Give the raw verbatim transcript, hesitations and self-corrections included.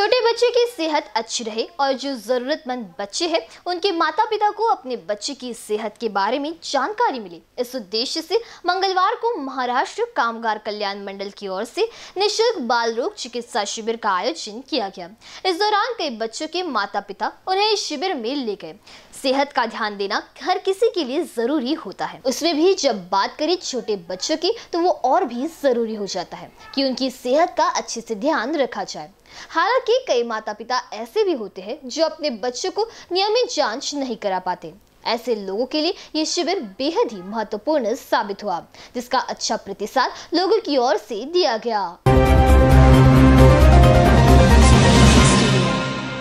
छोटे बच्चे की सेहत अच्छी रहे और जो जरूरतमंद बच्चे हैं उनके माता पिता को अपने बच्चे की सेहत के बारे में जानकारी मिले, इस उद्देश्य से मंगलवार को महाराष्ट्र कामगार कल्याण मंडल की ओर से निःशुल्क बाल रोग चिकित्सा शिविर का आयोजन किया गया। इस दौरान कई बच्चों के माता पिता उन्हें इस शिविर में ले गए। सेहत का ध्यान देना हर किसी के लिए जरूरी होता है, उसमें भी जब बात करें छोटे बच्चों की तो वो और भी जरूरी हो जाता है कि उनकी सेहत का अच्छे से ध्यान रखा जाए। हालांकि कई माता पिता ऐसे भी होते हैं जो अपने बच्चों को नियमित जांच नहीं करा पाते। ऐसे लोगों के लिए ये शिविर बेहद ही महत्वपूर्ण साबित हुआ, जिसका अच्छा प्रतिसाद लोगों की ओर से दिया गया।